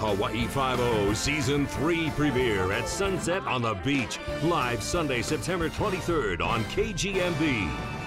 Hawaii Five-0 Season 3 premiere at sunset on the beach. Live Sunday, September 23rd on KGMB.